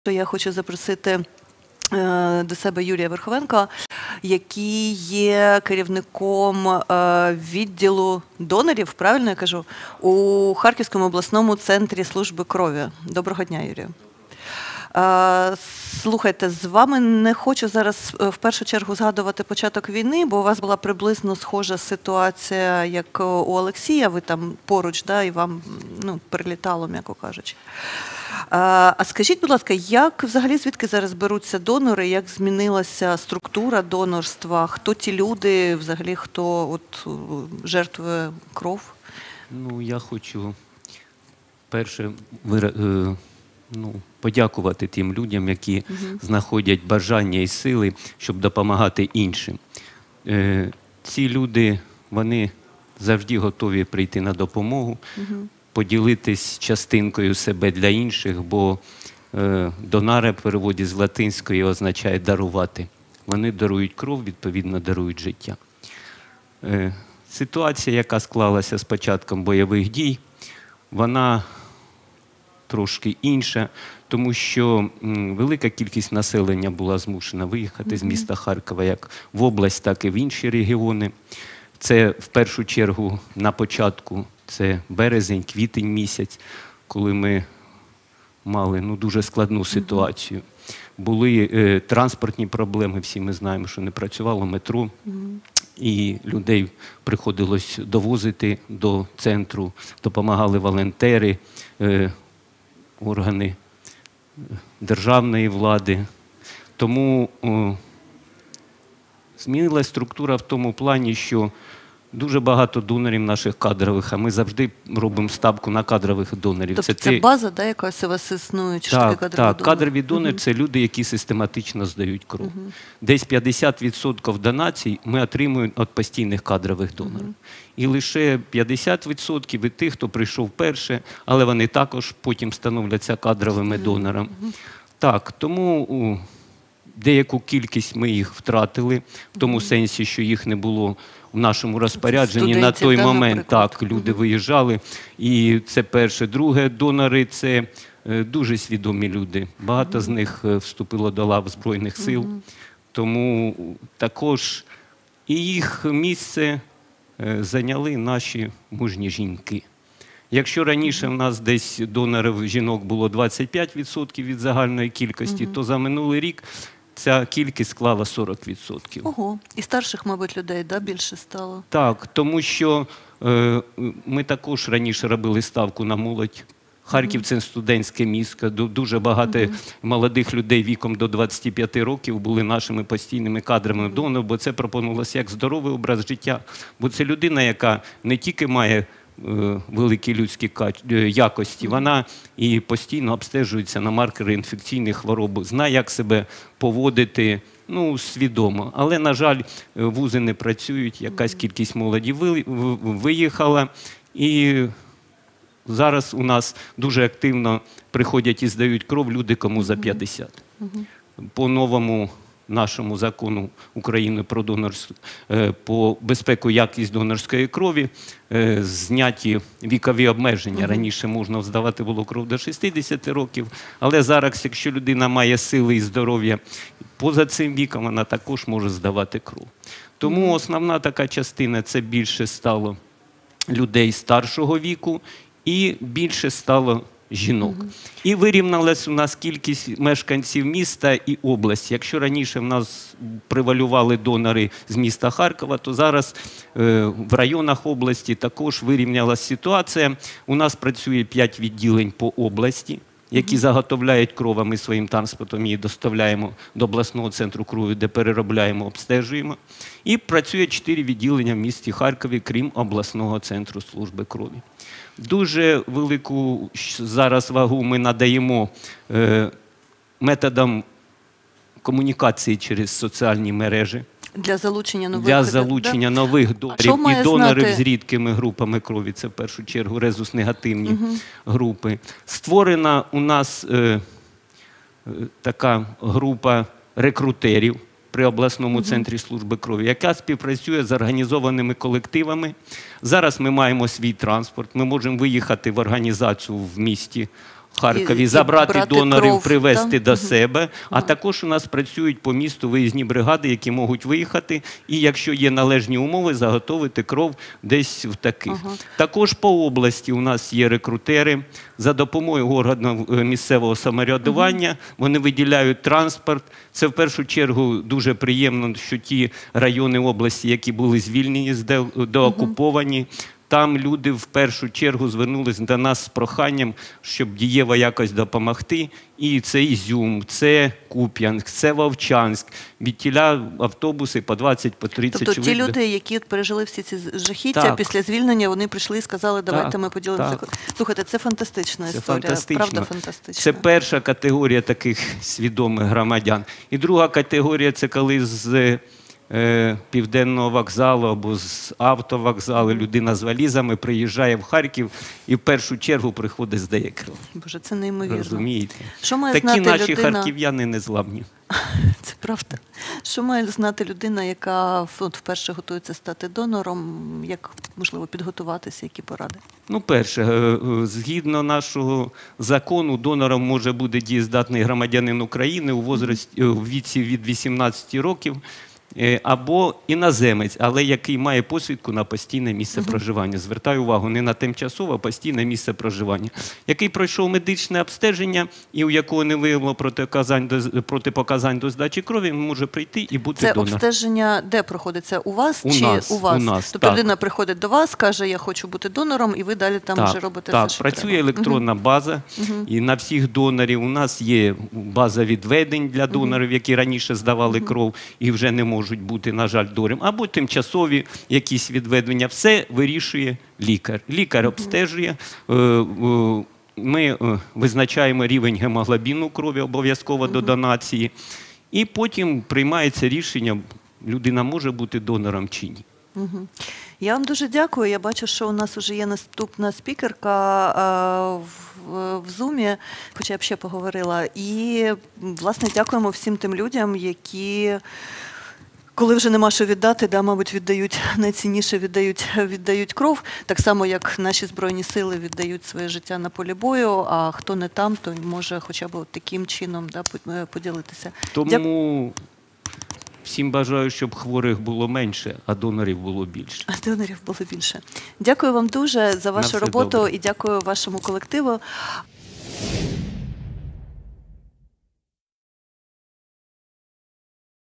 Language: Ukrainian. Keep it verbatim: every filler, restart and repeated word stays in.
Я хочу запросити до себе Юрія Верховенка, який є керівником відділу донорів, правильно я кажу, у Харківському обласному центрі служби крові. Доброго дня, Юрію. Слухайте, з вами не хочу зараз в першу чергу згадувати початок війни, бо у вас була приблизно схожа ситуація, як у Олексія, ви там поруч, да, і вам ну, прилітало, м'яко кажучи. А скажіть, будь ласка, як взагалі, звідки зараз беруться донори, як змінилася структура донорства, хто ті люди, взагалі, хто от жертвує кров? Ну, я хочу перше вира... ну, подякувати тим людям, які угу. знаходять бажання і сили, щоб допомагати іншим. Е, ці люди, вони завжди готові прийти на допомогу, угу. поділитись частинкою себе для інших, бо е, донаре в переводі з латинської означає дарувати. Вони дарують кров, відповідно, дарують життя. Е, ситуація, яка склалася з початком бойових дій, вона трошки інша, тому що м, велика кількість населення була змушена виїхати mm-hmm. з міста Харкова як в область, так і в інші регіони. Це в першу чергу на початку, це березень, квітень місяць, коли ми мали ну, дуже складну ситуацію. Mm-hmm. Були е, транспортні проблеми, всі ми знаємо, що не працювало метро, mm-hmm. і людей приходилось довозити до центру, допомагали волонтери, е, органи державної влади. Тому о, змінилася структура в тому плані, що дуже багато донорів наших кадрових, а ми завжди робимо ставку на кадрових донорів. Тобто це, це база, да, якась у вас існує? Чи так, кадрові так. донори? Кадрові донори uh-huh. – це люди, які систематично здають кров. Uh-huh. Десь п'ятдесят відсотків донацій ми отримуємо від постійних кадрових донорів. Uh-huh. І лише п'ятдесят відсотків від тих, хто прийшов перше, але вони також потім становляться кадровими uh-huh. донорами. Uh-huh. Так, тому деяку кількість ми їх втратили, в тому uh-huh. сенсі, що їх не було в нашому розпорядженні. На той да, момент так, люди uh-huh. виїжджали. І це перше. Друге, донори – це дуже свідомі люди. Багато uh-huh. з них вступило до лав Збройних сил. Uh-huh. Тому також і їх місце зайняли наші мужні жінки. Якщо раніше в нас десь донорів жінок було двадцять п'ять відсотків від загальної кількості, uh-huh. то за минулий рік ця кількість склала сорок відсотків. Ого, і старших, мабуть, людей, да, більше стало? Так, тому що е, ми також раніше робили ставку на молодь. Харків – це студентське місто, дуже багато uh-huh. молодих людей віком до двадцяти п'яти років були нашими постійними кадрами uh-huh. донорів, бо це пропонувалося як здоровий образ життя. Бо це людина, яка не тільки має великі людські якості, вона і постійно обстежується на маркери інфекційних хвороб, знає, як себе поводити, ну, свідомо. Але, на жаль, вузи не працюють, якась кількість молоді виїхала, і зараз у нас дуже активно приходять і здають кров люди, кому за п'ятдесят. По новому нашому закону України про донорство, по безпеку і якість донорської крові зняті вікові обмеження. Раніше можна здавати було кров до шістдесяти років, але зараз, якщо людина має сили і здоров'я, поза цим віком вона також може здавати кров. Тому основна така частина – це більше стало людей старшого віку і більше стало жінок. Uh-huh. І вирівнялась у нас кількість мешканців міста і області. Якщо раніше в нас превалювали донори з міста Харкова, то зараз е, в районах області також вирівнялась ситуація. У нас працює п'ять відділень по області, які uh-huh. заготовляють кров, а ми своїм транспортом її доставляємо до обласного центру крові, де переробляємо, обстежуємо. І працює чотири відділення в місті Харкові, крім обласного центру служби крові. Дуже велику зараз вагу ми надаємо е, методам комунікації через соціальні мережі. Для залучення нових, Для залучення да? нових донорів і донорів знати? з рідкими групами крові. Це в першу чергу резус-негативні угу. групи. Створена у нас е, е, така група рекрутерів при обласному uh-huh. центрі служби крові, яка співпрацює з організованими колективами. Зараз ми маємо свій транспорт, ми можемо виїхати в організацію в місті в Харкові, І- і забрати брати донорів, кров, привезти да? до Мгм. себе. А також у нас працюють по місту виїзні бригади, які можуть виїхати і, якщо є належні умови, заготовити кров десь в таких. Ага. Також по області у нас є рекрутери. За допомогою органів е, місцевого самоврядування вони виділяють транспорт. Це в першу чергу дуже приємно, що ті райони області, які були звільнені, де- деокуповані, там люди в першу чергу звернулися до нас з проханням, щоб дієво якось допомогти. І це Ізюм, це Куп'янськ, це Вовчанськ. Від тіля автобуси по двадцять, по тридцять Тобто ті чоловік. люди, які от пережили всі ці жахіття, Так. після звільнення, вони прийшли і сказали, давайте Так, ми поділимося. так. Слухайте, це фантастична Це історія, фантастично. правда фантастична. Це перша категорія таких свідомих громадян. І друга категорія – це коли з е, Південного вокзалу або з автовокзалу людина з валізами приїжджає в Харків і в першу чергу приходить, здає кров. Боже, це неймовірно. Розумієте? Що має Такі знати наші людина? харків'яни незламні. Це правда. Що має знати людина, яка от, вперше готується стати донором, як, можливо, підготуватися, які поради? Ну, перше, е, е, згідно нашого закону, донором може бути дієздатний громадянин України у возрасті, е, в віці від вісімнадцяти років, е, або іноземець, але який має посвідку на постійне місце проживання. Звертаю увагу, не на тимчасове, а постійне місце проживання. Який пройшов медичне обстеження і у якого не виявило протипоказань до, протипоказань до здачі крові, він може прийти і бути Це донором. обстеження де проходиться? У вас У чи нас, у вас? у нас, Тобто так. людина приходить до вас, каже, я хочу бути донором, і ви далі там Так, вже робите так, все, що працює треба. електронна база, і на всіх донорів у нас є база відведень для донорів, які раніше здавали кров і вже не можуть бути, на жаль, донором, або тимчасові якісь відведення. Все вирішує лікар. Лікар обстежує. е, е, Ми е, визначаємо рівень гемоглобіну крові обов'язково до донації, і потім приймається рішення, людина може бути донором чи ні. Мгм. Я вам дуже дякую. Я бачу, що у нас вже є наступна спікерка е, в, в Зумі, хоча я б ще поговорила. І, власне, дякуємо всім тим людям, які, коли вже нема що віддати, да, мабуть, віддають найцінніше, віддають, віддають кров, так само, як наші Збройні Сили віддають своє життя на полі бою, а хто не там, той може хоча б от таким чином, да, поділитися. Дя- Тому всім бажаю, щоб хворих було менше, а донорів було більше. А донорів було більше. Дякую вам дуже за вашу все роботу добре. і дякую вашому колективу.